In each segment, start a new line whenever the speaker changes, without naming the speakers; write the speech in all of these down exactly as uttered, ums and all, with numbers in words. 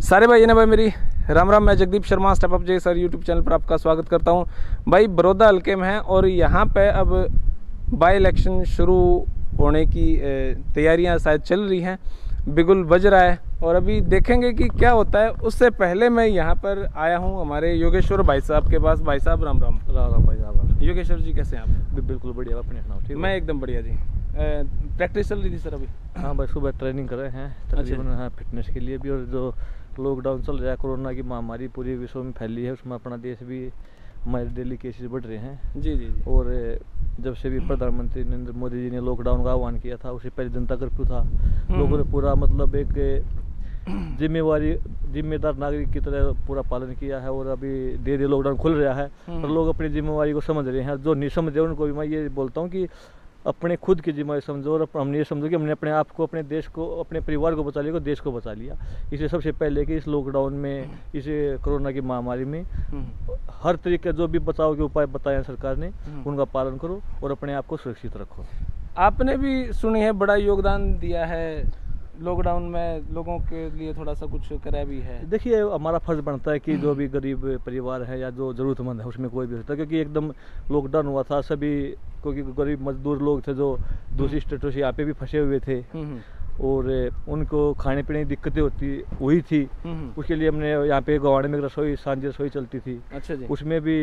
सारे भाई ने भाई मेरी राम राम। मैं Jagdeep Sharma step up J sir YouTube channel पर आपका स्वागत करता हूं। भाई बड़ौदा हल्के में है और यहाँ पे अब बाई इलेक्शन शुरू होने की तैयारियां शायद चल रही हैं, बिगुल बज रहा है और अभी देखेंगे कि क्या होता है। उससे पहले मैं यहाँ पर आया हूँ हमारे योगेश्वर भाई साहब के पास। भाई साहब राम राम।
राम राम भाई राम।
योगेश्वर जी कैसे हैं आप?
बिल्कुल बढ़िया, अपने सुनाओ। ठीक,
मैं एकदम बढ़िया जी। प्रैक्टिस चल रही थी सर अभी?
हाँ भाई, सुबह ट्रेनिंग कर रहे हैं तकरीबन, हाँ, फिटनेस के लिए भी। और जो लॉकडाउन चल रहा है, कोरोना की महामारी पूरे विश्व में फैली है, उसमें अपना देश भी, हमारे डेली केसेस बढ़ रहे हैं।
जी जी जी।
और जब से भी प्रधानमंत्री नरेंद्र मोदी जी ने लॉकडाउन का आह्वान किया था, उससे पहले जनता कर्फ्यू था। लोगों ने पूरा मतलब एक जिम्मेवारी जिम्मेदार नागरिक की तरह पूरा पालन किया है। और अभी धीरे धीरे लॉकडाउन खुल रहा है और लोग अपनी जिम्मेवारी को समझ रहे हैं। जो नहीं समझे उनको भी मैं ये बोलता हूँ कि अपने खुद की जिम्मेदारी समझो और हमने ये समझो कि हमने अपने आप को, अपने देश को, अपने परिवार को बचा लिया, देश को बचा लिया। इसलिए सबसे पहले कि इस लॉकडाउन में, इस कोरोना की महामारी में हर तरीके जो भी बचाव के उपाय बताए हैं सरकार ने, उनका पालन करो और अपने आप को सुरक्षित रखो।
आपने भी सुनी है, बड़ा योगदान दिया है लॉकडाउन में, लोगों के लिए थोड़ा सा कुछ करा भी है।
देखिए, हमारा फर्ज बनता है कि जो भी गरीब परिवार है या जो ज़रूरतमंद है, उसमें कोई भी होता है, क्योंकि एकदम लॉकडाउन हुआ था सभी, क्योंकि गरीब मजदूर लोग थे जो दूसरी स्टेटों से यहाँ पे भी फंसे हुए थे और उनको खाने पीने की दिक्कतें होती हुई थी। उसके लिए हमने यहाँ पे गवाड़े में रसोई, सांझी रसोई चलती थी। अच्छा जी। उसमें भी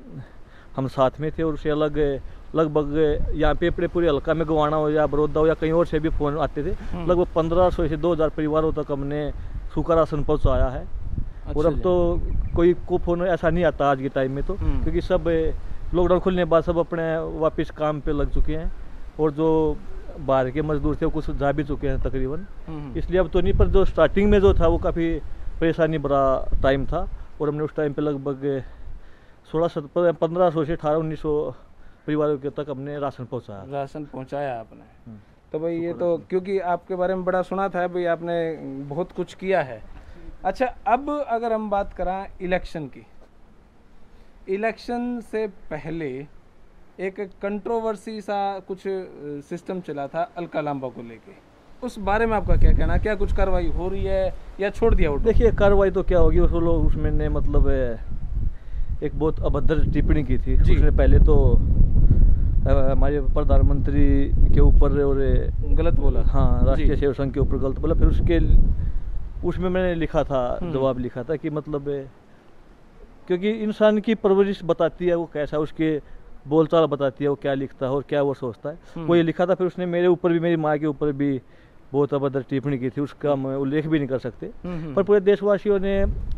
हम साथ में थे और उससे अलग लगभग यहाँ पे अपने पूरे हल्का में गवाना हो या बड़ौदा हो या कहीं और से भी फोन आते थे। लगभग पंद्रह सौ से दो हज़ार परिवारों तक हमने सूखा राशन पहुँचाया है। अच्छा। और अब तो कोई को फोन ऐसा नहीं आता आज के टाइम में, तो क्योंकि सब लॉकडाउन खुलने के बाद सब अपने वापस काम पे लग चुके हैं और जो बाहर के मजदूर थे वो कुछ जा भी चुके हैं तकरीबन। इसलिए अब तो नहीं, पर जो स्टार्टिंग में जो था वो काफ़ी परेशानी भरा टाइम था और हमने उस टाइम पे लगभग सोलह सत्रह पंद्रह सौ से अठारह उन्नीस सौ परिवारों के तक हमने राशन पहुंचाया। राशन पहुंचाया
आपने? तो भाई ये तो, क्योंकि आपके बारे में बड़ा सुना था भाई, आपने बहुत कुछ किया है। अच्छा, अब अगर हम बात करें इलेक्शन की, इलेक्शन से पहले एक कंट्रोवर्सी सा कुछ सिस्टम चला था अलका लांबा को लेके, उस बारे में आपका क्या कहना? क्या कुछ कार्रवाई हो रही है या छोड़ दिया?
देखिए, कार्रवाई तो क्या होगी, उसको लोग उसमें ने मतलब एक बहुत अभद्र टिप्पणी की थी। उसने पहले तो हमारे प्रधानमंत्री के ऊपर और
गलत बोला,
हाँ, राष्ट्रीय सेवा संघ के ऊपर गलत बोला। फिर उसके उसमें मैंने लिखा था, जवाब लिखा था कि मतलब क्योंकि इंसान की परवरिश बताती है वो कैसा, उसके बोलचाल बताती है वो क्या लिखता है और क्या वो सोचता है, वो ये लिखा था। फिर उसने मेरे ऊपर भी, मेरी माँ के ऊपर भी बहुत अभद्र टिप्पणी की थी, उसका हम उल्लेख भी नहीं कर सकते। पर पूरे देशवासियों ने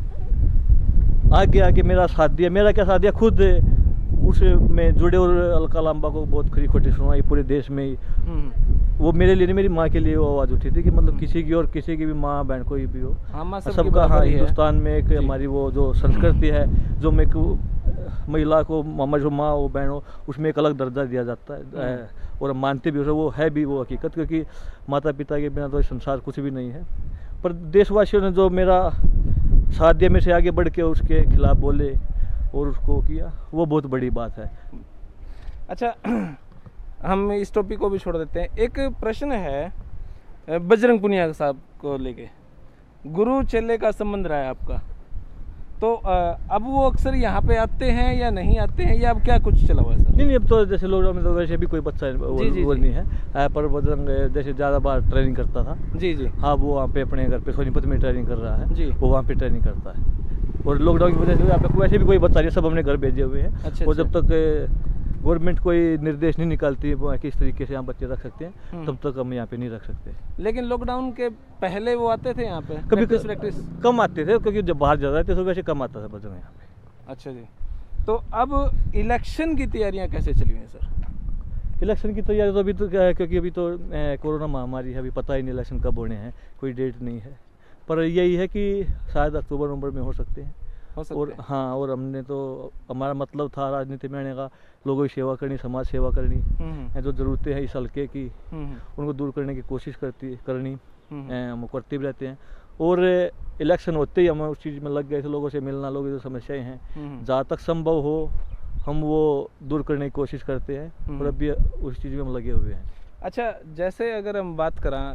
आगे आगे मेरा साथ दिया। मेरा क्या साथ दिया, खुद उसमें जुड़े और अलका लांबा को बहुत खरी खोटी सुनाई पूरे देश में ही। वो मेरे लिए नहीं, मेरी माँ के लिए वो आवाज़ उठी थी कि मतलब किसी की और किसी की भी माँ बहन कोई भी हो, सबका, हाँ, हिंदुस्तान में एक हमारी वो जो संस्कृति है, जो मैं महिला को, हमारी जो माँ वो बहन हो, उसमें एक अलग दर्जा दिया जाता है और हम मानते भी, वो है भी वो हकीकत, क्योंकि माता पिता के बिना तो संसार कुछ भी नहीं है। पर देशवासियों ने जो मेरा साथ दिया, मेरे से आगे बढ़ के उसके खिलाफ बोले और उसको किया, वो बहुत बड़ी बात है।
अच्छा, हम इस टॉपिक को भी छोड़ देते हैं। एक प्रश्न है बजरंग पुनिया साहब को लेके, गुरु चेले का संबंध रहा है आपका, तो अब वो अक्सर यहाँ पे आते हैं या नहीं आते हैं, या अब क्या कुछ चला हुआ है सर?
नहीं नहीं, अब तो जैसे लॉकडाउन में तो वैसे भी कोई बच्चा वो, जी, जी, वो जी, नहीं है। पर बजरंग जैसे ज़्यादा बार ट्रेनिंग करता था। जी जी। हाँ, वो वहाँ पे अपने घर पे सोनीपत में ट्रेनिंग कर रहा है जी, वो वहाँ पे ट्रेनिंग करता है। और लॉकडाउन की वजह से यहाँ पे वैसे भी कोई बच्चा नहीं, सब हमने घर भेजे हुए हैं। अच्छा, और जब तक गवर्नमेंट कोई निर्देश नहीं निकालती है किस तरीके से यहाँ बच्चे रख सकते हैं, तब तक हम यहाँ पे नहीं रख सकते।
लेकिन लॉकडाउन के पहले वो आते थे यहाँ पे? कभी प्रैक्टिस
कम आते थे, क्योंकि जब बाहर जा रहे थे तो वैसे कम आता था बजरंग यहाँ पे।
अच्छा जी। तो अब इलेक्शन की तैयारियाँ कैसे चली हुई हैं सर?
इलेक्शन की तैयारी तो अभी तो क्या है, क्योंकि अभी तो कोरोना महामारी है, अभी पता ही नहीं इलेक्शन कब होने हैं, कोई डेट नहीं है। पर यही है कि शायद अक्टूबर नवंबर में हो सकते हैं। और हाँ, और हमने तो, हमारा मतलब था राजनीति में आने का, लोगों की सेवा करनी, समाज सेवा करनी, जो ज़रूरतें हैं इस हल्के की उनको दूर करने की कोशिश करती करनी, हम करते भी रहते हैं। और इलेक्शन होते ही हम उस चीज़ में लग गए थे, लोगों से मिलना, लोगों की जो समस्याएं हैं जहाँ तक संभव हो हम वो दूर करने की कोशिश करते हैं और अभी उस चीज़ में हम लगे हुए हैं।
अच्छा, जैसे अगर हम बात करें,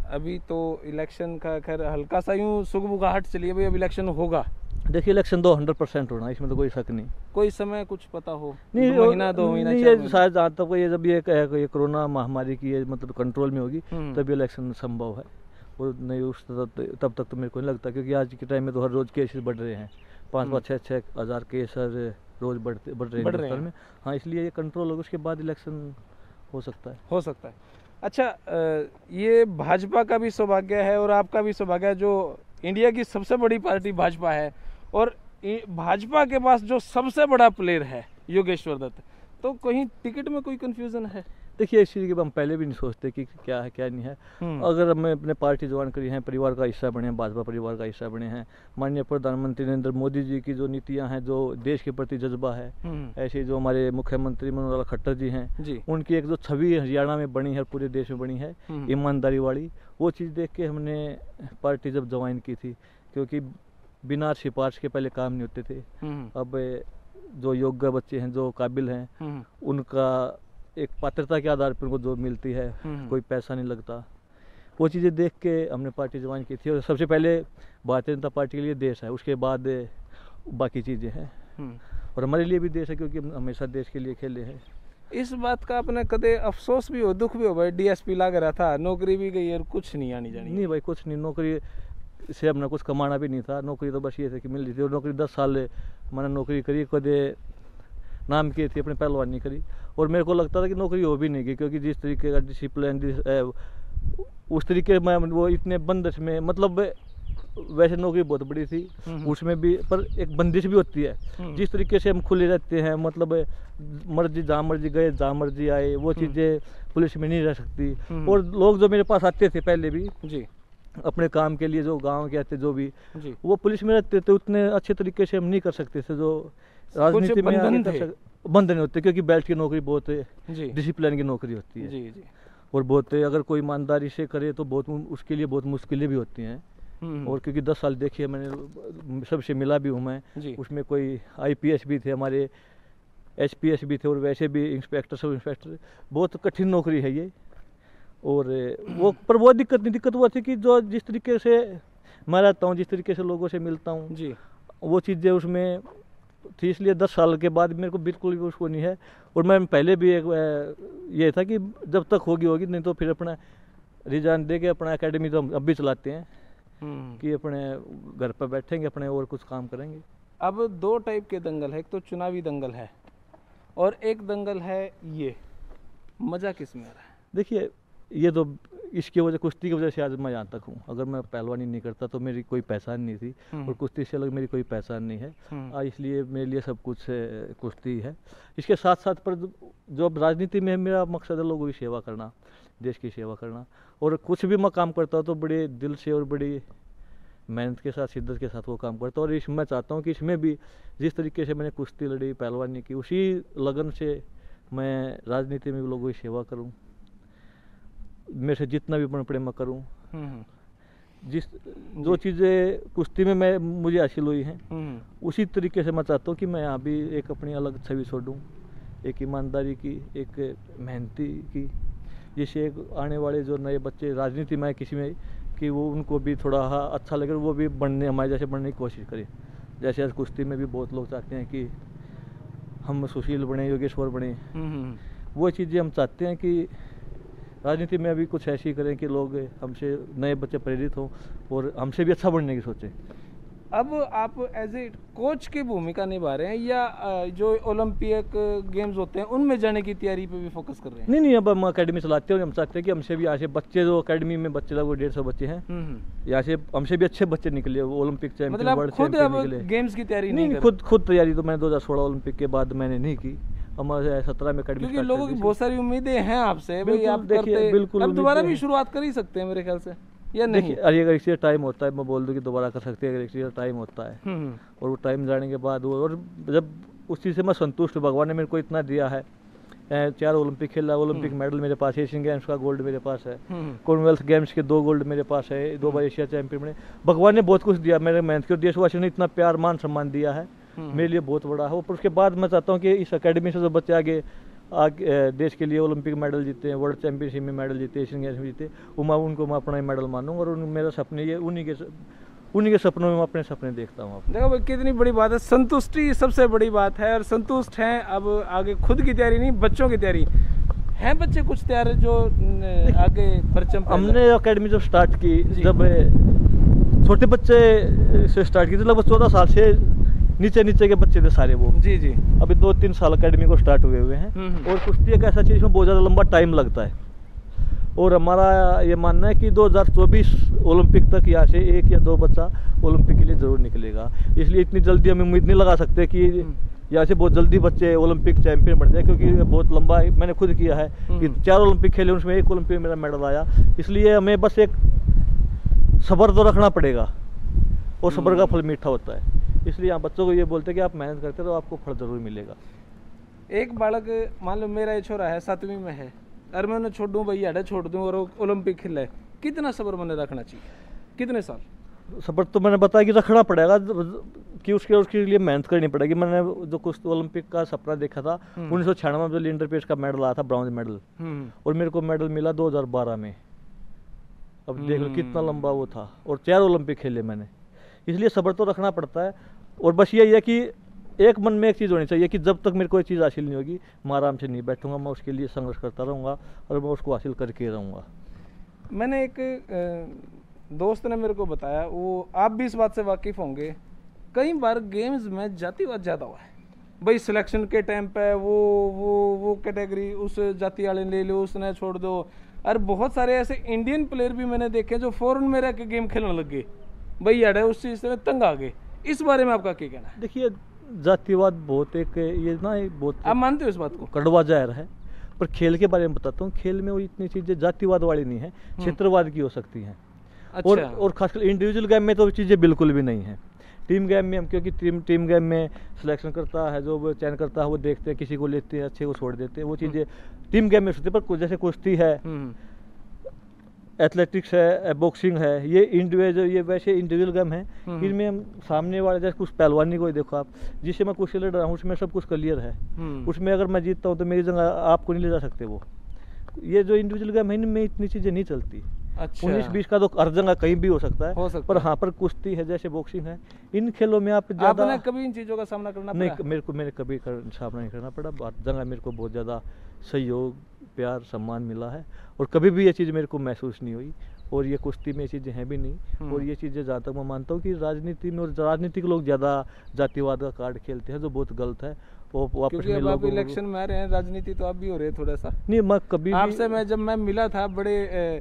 अभी तो इलेक्शन का खैर हल्का सा यूं सुगबुगाहट चली है भाई, अब इलेक्शन होगा।
देखिए इलेक्शन दो हंड्रेड परसेंट होना, इसमें तो कोई शक नहीं।
कोई समय कुछ पता हो?
नहीं,
दो महीना दो महीना
नहीं,
चार
ये
महीना?
शायद जहाँ तक ये जब ये, ये कोरोना महामारी की ये मतलब कंट्रोल में होगी
हम्म।
तभी इलेक्शन संभव है। और नहीं उस तब तब तक तो मेरे को नहीं लगता, क्योंकि आज के टाइम में तो हर रोज केसेस बढ़ रहे हैं, पाँच पाँच छः छः हज़ार केस हर रोज बढ़ते बढ़ रहे हैं
बढ़ रहे
हिंदुस्तान
हैं।
में। हाँ, इसलिए ये कंट्रोल होगा, उसके बाद इलेक्शन हो सकता है।
हो सकता है। अच्छा, अ, ये भाजपा का भी सौभाग्य है और आपका भी सौभाग्य है, जो इंडिया की सबसे बड़ी पार्टी भाजपा है और इ- भाजपा के पास जो सबसे बड़ा प्लेयर है योगेश्वर दत्त, तो कहीं टिकट में कोई कंफ्यूजन है?
देखिए इस चीज़ के हम पहले भी नहीं सोचते कि क्या है क्या नहीं है।
हम्म।
अगर हमें अपने पार्टी ज्वाइन करी हैं, परिवार का हिस्सा बने हैं, भाजपा परिवार का हिस्सा बने हैं, माननीय प्रधानमंत्री नरेंद्र मोदी जी की जो नीतियां हैं, जो देश के प्रति जज्बा है,
हम्म।
ऐसे जो हमारे मुख्यमंत्री मनोहर लाल खट्टर जी हैं,
जी।
उनकी एक जो छवि हरियाणा में बनी है, पूरे देश में बनी है,
हम्म।
ईमानदारी वाली, वो चीज़ देख के हमने पार्टी जब ज्वाइन की थी, क्योंकि बिना सिफारिश के पहले काम नहीं होते थे।
हम्म।
अब जो योग्य बच्चे हैं, जो काबिल हैं,
हम्म।
उनका एक पात्रता के आधार पर उनको जो मिलती है,
हम्म।
कोई पैसा नहीं लगता, वो चीज़ें देख के हमने पार्टी ज्वाइन की थी। और सबसे पहले भारतीय जनता पार्टी के लिए देश है, उसके बाद बाकी चीज़ें हैं।
हम्म।
और हमारे लिए भी देश है, क्योंकि हम हमेशा देश के लिए खेले हैं।
इस बात का अपने कदे अफसोस भी हो, दुख भी हो भाई, डीएसपी लग रहा था, नौकरी भी गई और कुछ नहीं आनी जानी?
नहीं भाई, कुछ नहीं, नौकरी से हमने कुछ कमाना भी नहीं था, नौकरी तो बस ये थी कि मिल रही थी। और नौकरी दस साल मैंने नौकरी करी, कदे नाम की थी, अपनी पहलवानी करी, और मेरे को लगता था कि नौकरी हो भी नहीं गई, क्योंकि जिस तरीके का डिसिप्लिन उस तरीके में वो इतने बंदिश में, मतलब वैसे नौकरी बहुत बड़ी थी,
हम्म।
उसमें भी पर एक बंदिश भी होती है।
हम्म।
जिस तरीके से हम खुले रहते हैं, मतलब मर्जी जहाँ मर्जी गए, जहाँ मर्जी आए, वो चीज़ें पुलिस में नहीं रह सकती।
हम्म।
और लोग जो मेरे पास आते थे पहले भी
जी।
अपने काम के लिए, जो गांव के आते जो भी,
जी।
वो पुलिस में रहते थे, उतने अच्छे तरीके से हम नहीं कर सकते थे जो राजनीति में
बंधन
आगे कर
थे।
सक- बंधन होते, क्योंकि बेल्ट की नौकरी बहुत
जी।
डिसिप्लिन की नौकरी होती है।
जी। जी।
और बहुत अगर कोई ईमानदारी से करे तो बहुत उसके लिए बहुत मुश्किलें भी होती हैं।
हम्म।
और क्योंकि दस साल देखिए मैंने, सबसे मिला भी हूँ मैं,
जी।
उसमें कोई आईपीएस भी थे हमारे, एचपीएस भी थे, और वैसे भी इंस्पेक्टर, सब इंस्पेक्टर, बहुत कठिन नौकरी है ये। और वो पर वो दिक्कत नहीं, दिक्कत वो थी कि जो जिस तरीके से मैं रहता हूँ, जिस तरीके से लोगों से मिलता हूँ,
जी।
वो चीज़ें उसमें थी, इसलिए दस साल के बाद मेरे को बिल्कुल भी उसको नहीं है। और मैं पहले भी एक अ, ये था कि जब तक होगी होगी, नहीं तो फिर अपना रिजाइन दे के अपना एकेडमी तो हम अब भी चलाते हैं,
हम्म।
कि अपने घर पर बैठेंगे अपने और कुछ काम करेंगे।
अब दो टाइप के दंगल है, एक तो चुनावी दंगल है और एक दंगल है ये, मजा किस में आ रहा है?
देखिए ये तो इसकी वजह, कुश्ती की वजह से आज मैं यहाँ तक हूँ। अगर मैं पहलवानी नहीं करता तो मेरी कोई पहचान नहीं थी,
हम्म।
और कुश्ती से अलग मेरी कोई पहचान नहीं है।
हम्म।
आ, इसलिए मेरे लिए सब कुछ अ, कुश्ती है। इसके साथ साथ पर जो अब राजनीति में है, मेरा मकसद है लोगों की सेवा करना, देश की सेवा करना। और कुछ भी मैं काम करता हूँ तो बड़े दिल से और बड़ी मेहनत के साथ, शिद्दत के साथ वो काम करता हूँ। और इस मैं चाहता हूँ कि इसमें भी जिस तरीके से मैंने कुश्ती लड़ी, पहलवानी की, उसी लगन से मैं राजनीति में भी लोगों की सेवा करूँ, मेरे से जितना भी बन पड़े मैं करूँ।
हम्म।
जिस जो चीज़ें कुश्ती में मैं मुझे हासिल हुई हैं,
हम्म।
उसी तरीके से मैं चाहता हूँ कि मैं यहाँ भी एक अपनी अलग छवि छोड़ूँ, एक ईमानदारी की, एक मेहनती की, जिससे एक आने वाले जो नए बच्चे राजनीति में किसी में, कि वो उनको भी थोड़ा हाँ अच्छा लगे, वो भी बनने, हमारे जैसे बनने की कोशिश करें। जैसे आज कुश्ती में भी बहुत लोग चाहते हैं कि हम सुशील बने, योगेश्वर बने,
हम्म।
वो चीज़ें हम चाहते हैं कि राजनीति में अभी कुछ ऐसी करें कि लोग हमसे, नए बच्चे प्रेरित हों और हमसे भी अच्छा बनने की सोचें।
अब आप एज ए कोच की भूमिका निभा रहे हैं या अ, जो ओलंपिक गेम्स होते हैं उनमें जाने की तैयारी पे भी फोकस कर रहे हैं?
नहीं नहीं, अब हम अकेडमी चलाते हैं और हम चाहते हैं कि हमसे भी यहाँ से बच्चे, जो अकेडमी में बच्चे लगभग डेढ़ सौ बच्चे हैं,
हम्म।
यहाँ से हमसे भी अच्छे बच्चे निकले, वो ओलंपिक चैंपियन,
मतलब
वर्ल्ड
खुद
चैंपियन
अब
निकले।
गेम्स की तैयारी
नहीं
नहीं
नहीं,
कर
खुद खुद तैयारी तो मैंने दो हज़ार सोलह ओलंपिक के बाद मैंने नहीं की। हमारे सत्रह में अकेडमी
क्योंकि लोगों की बहुत सारी उम्मीदें हैं आपसे भाई,
बिल्कुल,
आप
देखिए,
करते
बिल्कुल
अब दोबारा
उम्मीदें
भी
हैं।
शुरुआत कर ही सकते हैं मेरे ख्याल से, या नहीं?
देखिए, अरे अगर इसी टाइम होता है, मैं बोल दूँ कि दोबारा कर सकते हैं, अगर इसी टाइम होता है,
हम्म।
और वो टाइम जाने के बाद वो, और जब उस चीज़ से मैं संतुष्ट हूँ, भगवान ने मेरे को इतना दिया है, अ, चार ओलंपिक खेला, ओलंपिक मेडल मेरे पास है, एशियन गेम्स का गोल्ड मेरे पास है,
हम्म।
कॉमनवेल्थ गेम्स के दो गोल्ड मेरे पास है, दो बार एशिया चैंपियन बने। भगवान ने बहुत कुछ दिया मेरे मेहनत के, और देशवासियों ने इतना प्यार, मान सम्मान दिया है, मेरे लिए बहुत बड़ा है। और उसके बाद मैं चाहता हूँ कि इस अकेडमी से जो बच्चे आगे आगे देश के लिए ओलंपिक मेडल जीते हैं, वर्ल्ड चैंपियनशिप में मेडल जीते, एशियन गेम्स में जीते, वो मैं उनको मैं अपना ही मेडल मानूंगा और उन मेरा सपने ये उन्हीं के उन्हीं के सपनों में मैं अपने सपने देखता हूँ।
देखो भाई कितनी बड़ी बात है, संतुष्टि सबसे बड़ी बात है और संतुष्ट हैं। अब आगे खुद की तैयारी नहीं, बच्चों की तैयारी है। बच्चे कुछ तैयार है जो न, आगे परचम
हमने अकेडमी जब स्टार्ट की, जब छोटे बच्चे से स्टार्ट की थी, लगभग चौदह साल से नीचे नीचे के बच्चे थे सारे वो। जी जी अभी दो तीन साल अकेडमी को स्टार्ट हुए हुए हैं। और कुश्ती एक ऐसा चीज़ में बहुत ज़्यादा लंबा टाइम लगता है और हमारा ये मानना है कि दो हज़ार चौबीस ओलंपिक तक यहाँ से एक या दो बच्चा ओलंपिक के लिए ज़रूर निकलेगा। इसलिए इतनी जल्दी हम उम्मीद नहीं लगा सकते कि यहाँ से बहुत जल्दी बच्चे ओलंपिक चैंपियन बन जाए, क्योंकि बहुत लंबा मैंने खुद किया है कि चार ओलंपिक खेले, उसमें एक ओलंपिक मेरा मेडल आया। इसलिए हमें बस एक सब्र तो रखना पड़ेगा और सब्र का फल मीठा होता है। इसलिए आप बच्चों को ये बोलते हैं कि आप मेहनत करते तो आपको फल जरूर मिलेगा।
एक बालक मान लो मेरा ये छोरा है सातवीं में है और मैं उन्हें छोड़ दूँ भैया अड्डा छोड़ दूँ और ओलंपिक खेले, कितना सब्र मैंने रखना चाहिए, कितने साल?
सब्र तो मैंने बताया कि रखना पड़ेगा कि उसके उसके लिए मेहनत करनी पड़ेगी। मैंने जो कुछ ओलंपिक का सपना देखा था उन्नीस सौ छियानवे में जो लिंडर पेस का मेडल आया था, ब्रॉन्ज मेडल, और मेरे को मेडल मिला दो हज़ार बारह में। अब देख लो कितना लंबा वो था और चार ओलंपिक खेले मैंने। इसलिए सब्र तो रखना पड़ता है और बस यही है कि एक मन में एक चीज़ होनी चाहिए कि जब तक मेरे को ये चीज़ हासिल नहीं होगी मैं आराम से नहीं बैठूंगा, मैं उसके लिए संघर्ष करता रहूँगा और मैं उसको हासिल करके रहूँगा।
मैंने एक दोस्त ने मेरे को बताया, वो आप भी इस बात से वाकिफ़ होंगे, कई बार गेम्स में जातिवाद ज़्यादा हुआ है भाई। सिलेक्शन के टाइम पे वो वो वो कैटेगरी उस जाति वाले ले लो, उसने छोड़ दो। और बहुत सारे ऐसे इंडियन प्लेयर भी मैंने देखे जो फॉरेन में रह के गेम खेलने लग गए भाई, यार उस चीज़ से तंग आ गए। इस बारे में आपका क्या कहना है?
देखिए जातिवाद बहुत एक ये ना एक बहुत,
आप मानते हो इस बात को?
कड़वा ज़हर है। पर खेल के बारे में बताता हूँ, खेल में वो इतनी चीज़ें जातिवाद वाली नहीं है, क्षेत्रवाद की हो सकती हैं। अच्छा। और और खासकर इंडिविजुअल गेम में तो चीज़ें बिल्कुल भी नहीं है। टीम गेम में हम क्योंकि टीम टीम गेम में सिलेक्शन करता है, जो वो चयन करता है वो देखते हैं, किसी को लेते हैं अच्छे को छोड़ देते हैं, वो चीज़ें टीम गेम में होती है। पर जैसे कुश्ती है, एथलेटिक्स है, बॉक्सिंग है, ये इंडिविजुअल ये वैसे इंडिविजुअल गेम है। इनमें हम सामने वाले जैसे कुछ पहलवानी को ही देखो आप, जिससे मैं कुश्ती लड़ रहा हूँ उसमें सब कुछ क्लियर है, उसमें अगर मैं जीतता हूँ तो मेरी जगह आपको नहीं ले जा सकते वो। ये जो इंडिविजुअल गेम है इनमें इतनी चीज़ें नहीं चलती। अच्छा। उन्नीस बीस का तो हर जगह कहीं भी हो सकता है, हो सकता पर हाँ पर कुश्ती है जैसे बॉक्सिंग है, इन खेलों में आप ज़्यादा
आपने कभी इन चीज़ों का सामना करना
नहीं
पड़ा?
मेरे को मेरे कभी कर, सामना नहीं करना पड़ा। हर जगह मेरे को बहुत ज़्यादा सहयोग, प्यार, सम्मान मिला है और कभी भी ये चीज़ मेरे को महसूस नहीं हुई। और ये कुश्ती में ये चीज़ें हैं भी नहीं। और ये चीज़ें जहाँ तक मैं मानता हूँ कि राजनीति में और राजनीतिक लोग ज़्यादा जातिवाद का कार्ड खेलते हैं, जो बहुत गलत है। वो वापस
क्योंकि अब आप इलेक्शन में आ रहे हैं, राजनीति तो आप भी हो रहे हैं थोड़ा सा।
नहीं मैं कभी
आपसे मैं जब मैं मिला था बड़े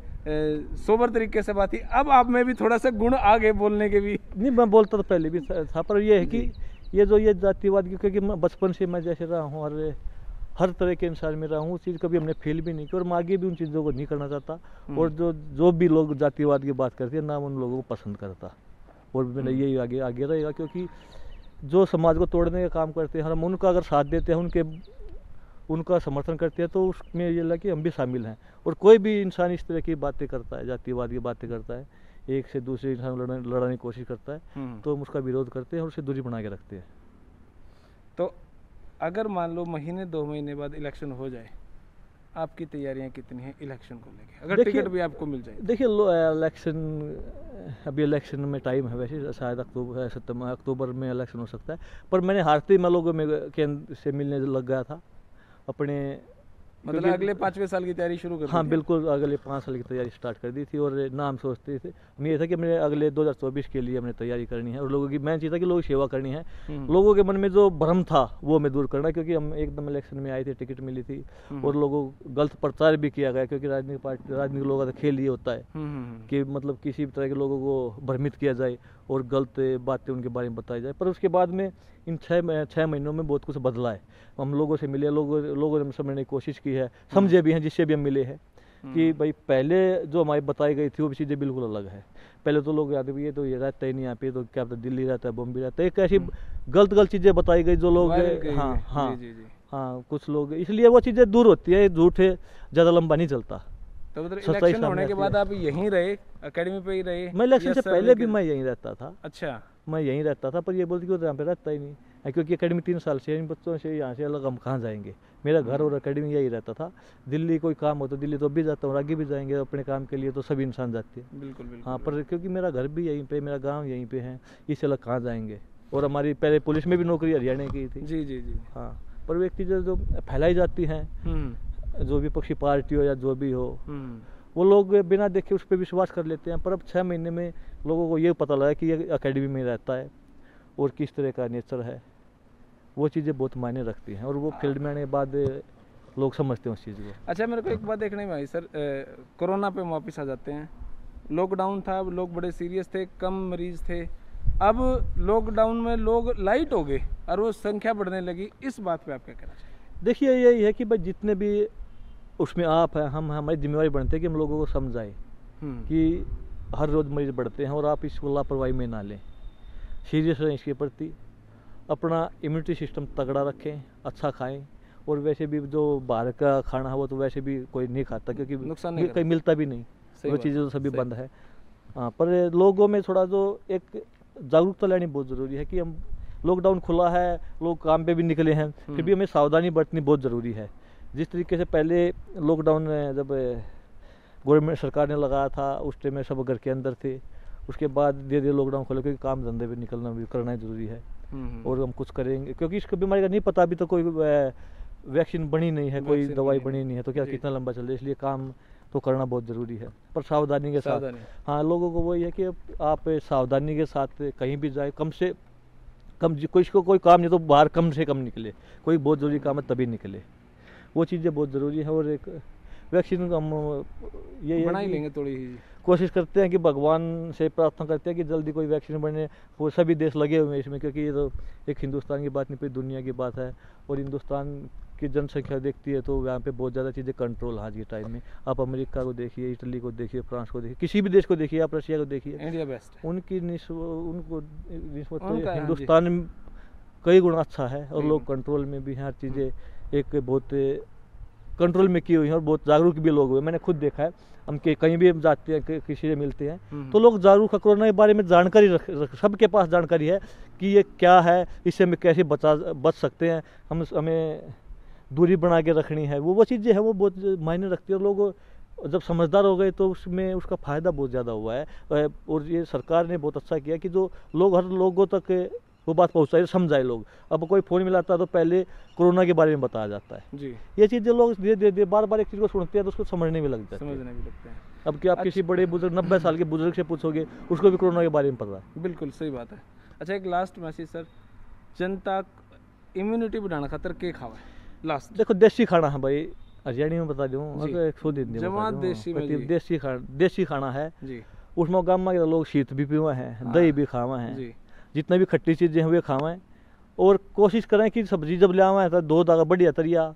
सोबर तरीके से बात थी, अब आप में भी थोड़ा सा गुण आ गए बोलने के भी।
नहीं मैं बोलता तो पहले भी था, पर ये है कि ये जो ये जातिवाद की, क्योंकि मैं बचपन से मैं जैसे रहा हूँ और हर तरह के इंसान में रहा हूँ, उस चीज़ कभी हमने फील भी नहीं की और मैं आगे भी उन चीज़ों को नहीं करना चाहता। और जो जो भी लोग जातिवाद की बात करते हैं ना, उन लोगों को पसंद करता और मैंने यही आगे आगे रहेगा। क्योंकि जो समाज को तोड़ने का काम करते हैं, हम उनका अगर साथ देते हैं, उनके उनका समर्थन करते हैं, तो उसमें ये लगे कि हम भी शामिल हैं। और कोई भी इंसान इस तरह की बातें करता है, जातिवाद की बातें करता है, एक से दूसरे इंसान लड़ने लड़ाने की कोशिश करता है, तो हम उसका विरोध करते हैं और उसे दूरी बना के रखते हैं।
तो अगर मान लो महीने दो महीने बाद इलेक्शन हो जाए, आपकी तैयारियां कितनी हैं इलेक्शन को लेके, अगर टिकट भी आपको मिल जाए?
देखिए इलेक्शन, अभी इलेक्शन में टाइम है, वैसे शायद अक्टूबर सितंबर अक्टूबर में इलेक्शन हो सकता है। पर मैंने हारते ही मैं लोगों में केंद्र से मिलने लग गया था अपने,
मतलब अगले पाँचवें साल की तैयारी शुरू कर दी?
हाँ बिल्कुल, अगले पाँच साल की तैयारी स्टार्ट कर दी थी। और ना हम सोचते थे, हमें ये था कि मैंने अगले दो हज़ार चौबीस के लिए हमने तैयारी करनी है और लोगों की मेन चीज़ था कि लोगों की सेवा करनी है। लोगों के मन में जो भ्रम था वो हमें दूर करना, क्योंकि हम एकदम इलेक्शन में आए थे, टिकट मिली थी और लोगों को गलत प्रचार भी किया गया। क्योंकि राजनीतिक पार्टी राजनीतिक लोगों का खेल ये होता है कि मतलब किसी भी तरह के लोगों को भ्रमित किया जाए और गलत बातें उनके बारे में बताई जाए। पर उसके बाद में इन छः छः महीनों में बहुत कुछ बदला है। हम लोगों से मिले, लोगों लोगों ने समझने की कोशिश की है, समझे भी हैं जिससे भी हम मिले हैं कि भाई पहले जो हमारी बताई गई थी वो भी चीज़ें बिल्कुल अलग है। पहले तो लोग याद भी ये तो ये रहता ही नहीं यहाँ पे, तो क्या पता दिल्ली रहता है, बॉम्बे रहता है, एक ऐसी गलत गलत चीज़ें बताई गई जो लोग हाँ हाँ हाँ कुछ लोग, इसलिए वो चीज़ें दूर होती है, झूठ है ज़्यादा लंबा नहीं चलता।
तो मतलब इलेक्शन होने के बाद आप यहीं रहे, एकेडमी पे ही रहे?
मैं इलेक्शन से पहले भी मैं यहीं रहता था।
अच्छा।
मैं यहीं रहता था, पर ये बोलती कि यहाँ पे रहता ही नहीं, क्योंकि एकेडमी तीन साल से इन बच्चों से यहाँ से अलग हम कहाँ जाएंगे। मेरा घर और एकेडमी यही रहता था। दिल्ली कोई काम हो तो दिल्ली तो भी जाता हूँ, आगे भी जाएंगे अपने काम के लिए, तो सभी इंसान जाते हैं।
बिल्कुल बिल्कुल।
हाँ, पर क्योंकि मेरा घर भी यहीं पे, मेरा गाँव यहीं पे है, इससे अलग कहाँ जाएंगे। और हमारी पहले पुलिस में भी नौकरी हरियाणा की थी।
जी जी जी।
हाँ, पर व्यक्ति जो जो फैलाई जाती हैं, जो विपक्षी पार्टी हो या जो भी हो, वो लोग बिना देखे उस पर विश्वास कर लेते हैं। पर अब छः महीने में लोगों को ये पता लगा कि ये अकेडमी में रहता है और किस तरह का नेचर है, वो चीज़ें बहुत मायने रखती हैं और वो फील्ड में आने के बाद लोग समझते हैं उस चीज़ को।
अच्छा, मेरे को एक बात देखने में आई सर, कोरोना पे वापस आ जाते हैं। लॉकडाउन था, अब लोग बड़े सीरियस थे, कम मरीज थे। अब लॉकडाउन में लोग लाइट हो गए और वो संख्या बढ़ने लगी, इस बात पे आप क्या कहना चाहिए?
देखिए, यही है कि भाई जितने भी उसमें आप हैं, हम हमारी जिम्मेवारी बनती है कि हम लोगों को समझाएं कि हर रोज़ मरीज बढ़ते हैं और आप इसको लापरवाही में ना लें, सीरियस रहें इसके प्रति, अपना इम्यूनिटी सिस्टम तगड़ा रखें, अच्छा खाएं। और वैसे भी जो बाहर का खाना है वो तो वैसे भी कोई नहीं खाता, क्योंकि
नुकसान
कहीं मिलता भी नहीं, वो चीज़ें तो सभी बंद है। हाँ, पर लोगों में थोड़ा जो एक जागरूकता लानी बहुत ज़रूरी है कि हम लॉकडाउन खुला है, लोग काम पे भी निकले हैं, फिर भी हमें सावधानी बरतनी बहुत ज़रूरी है। जिस तरीके से पहले लॉकडाउन जब गवर्नमेंट सरकार ने लगाया था उस टाइम में सब घर के अंदर थे, उसके बाद धीरे धीरे लॉकडाउन खोले, क्योंकि काम धंधे पे निकलना भी करना ज़रूरी है और हम कुछ करेंगे, क्योंकि इस बीमारी का नहीं पता, अभी तो कोई वैक्सीन बनी नहीं है, कोई दवाई बनी नहीं है, तो क्या कितना लंबा चल जाए, इसलिए काम तो करना बहुत ज़रूरी है, पर सावधानी के साथ। हाँ, लोगों को वही है कि आप सावधानी के साथ कहीं भी जाए, कम से कम कोई को कोई काम नहीं तो बाहर कम से कम निकले, कोई बहुत ज़रूरी काम है तभी निकले, वो चीज़ें बहुत ज़रूरी है। और एक वैक्सीन हम ये
बना ही लेंगे, थोड़ी ही
कोशिश करते हैं कि भगवान से प्रार्थना करते हैं कि जल्दी कोई वैक्सीन बने, वो सभी देश लगे हुए हैं इसमें, क्योंकि ये तो एक हिंदुस्तान की बात नहीं, पूरी दुनिया की बात है। और हिंदुस्तान की जनसंख्या देखती है तो यहाँ पे बहुत ज़्यादा चीज़ें कंट्रोल आज के टाइम में। आप अमेरिका को देखिए, इटली को देखिए, फ्रांस को देखिए, किसी भी देश को देखिए, आप रशिया को देखिए,
इंडिया बेस्ट है।
उनकी उनको हिंदुस्तान कई गुना अच्छा है और लोग कंट्रोल में भी हैं, हर चीज़ें एक बहुत कंट्रोल में की हुई हैं और बहुत जागरूक भी लोग हुए। मैंने खुद देखा है, हम के कहीं भी जाते हैं, किसी से मिलते हैं तो लोग जागरूक है, कोरोना के बारे में जानकारी रख, रख सबके पास जानकारी है कि ये क्या है, इससे हमें कैसे बचा बच सकते हैं, हम हमें दूरी बना के रखनी है, वो वो चीज़ें हैं वो बहुत मायने रखती है। लोग जब समझदार हो गए तो उसमें उसका फ़ायदा बहुत ज़्यादा हुआ है। और ये सरकार ने बहुत अच्छा किया कि जो लोग हर लोगों तक वो बात पहुँचाए, समझाए लोग। अब कोई फ़ोन मिलाता है तो पहले कोरोना के बारे में बताया जाता है जी। ये चीज़ें लोग धीरे धीरे बार बार एक चीज़ को सुनते हैं तो उसको समझने भी लग जाते हैं,
समझने भी लगते हैं।
अब कि आप किसी बड़े बुजुर्ग नब्बे साल के बुजुर्ग से पूछोगे, उसको भी कोरोना के बारे में पता है।
बिल्कुल सही बात है। अच्छा, एक लास्ट मैसेज सर, जनता इम्यूनिटी बढ़ाने खातर के खावा है लास्ट?
देखो, देसी खाना है भाई, हरियाणी में बता दूँ, एक सौ दिन
देसी
देसी खाना देसी खाना है
जी।
उसमें गाँव में लोग शीत भी पीवा है, दही भी खावा है, जितना भी खट्टी चीज़ें हैं वे खावें। और कोशिश करें कि सब्जी जब ले आवा तो दो दागा बढ़िया तरिया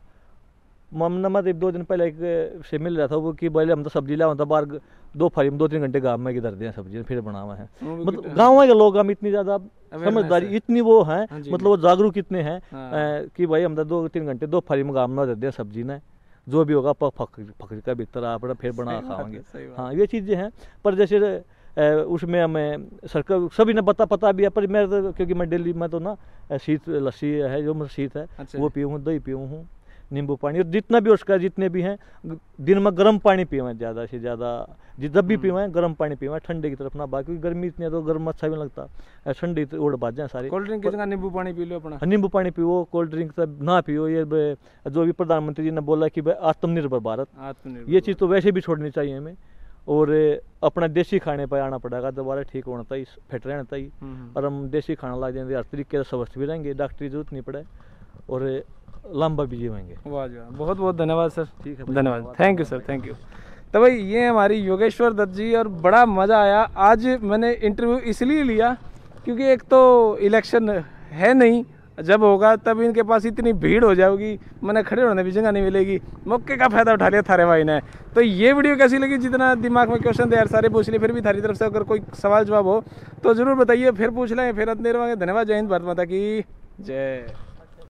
ममना मत दो दिन पहले एक से मिल रहा था वो कि पहले हम तो सब्जी लावा था बाहर दो फारी में दो तीन घंटे गाँव में किधर दिया सब्जी फिर बनावा है। मतलब गाँव के लोग हम इतनी ज़्यादा समझदारी इतनी वो हैं, मतलब वो जागरूक इतने हैं कि भाई हम तो दो तीन घंटे दो फारी में गाँव में दे दिया सब्जी ने, जो भी होगा फक का भीतर आप फिर बना खाएंगे। हाँ, ये चीज़ें हैं। पर जैसे उसमें हमें सरकार सभी ने पता पता भी है, पर मैं तो क्योंकि मैं दिल्ली में तो ना शीत लस्सी है, जो मतलब शीत है अच्छा वो पीऊँ हूँ, दही पीऊँ हूँ, नींबू पानी, और जितना भी उसका जितने भी हैं दिन में गर्म पानी पीवें, ज़्यादा से ज़्यादा जब भी पीवें गर्म पानी पीवें, ठंडे की तरफ ना बाकी गर्मी इतनी है तो गर्म अच्छा भी लगता, ठंडी उड़ बात जाए सारी।
कोल्ड ड्रिंक की जगह नींबू पानी पी लो अपना,
नींबू पानी पियो, कोल्ड ड्रिंक ना पियो। ये जो भी प्रधानमंत्री जी ने बोला कि भाई आत्मनिर्भर भारत, आत्मनिर्भर ये चीज़ तो वैसे भी छोड़नी चाहिए हमें, और अपना देसी खाने पर आना पड़ेगा, दोबारा ठीक होना चाहिए, फिट रहना चाहिए। और हम देसी खाना ला देंगे हर तरीके से स्वस्थ भी रहेंगे, डॉक्टर की जरूरत नहीं पड़े और लंबा भी जीवेंगे।
वाह जी वाह, बहुत बहुत धन्यवाद सर। ठीक है, धन्यवाद, thank you sir, thank you. तो भाई ये हमारी योगेश्वर दत्त जी, और बड़ा मज़ा आया। आज मैंने इंटरव्यू इसलिए लिया क्योंकि एक तो इलेक्शन है नहीं, जब होगा तब इनके पास इतनी भीड़ हो जाएगी, मैंने खड़े होने भी जगह नहीं मिलेगी, मौके का फायदा उठा लिया थारे भाई ने। तो ये वीडियो कैसी लगी? जितना दिमाग में क्वेश्चन थे यार सारे पूछ लिए, फिर भी थारी तरफ से अगर कोई सवाल जवाब हो तो ज़रूर बताइए, फिर पूछ लें, फिर अंधेर। धन्यवाद, जय हिंद, भारत माता की जय।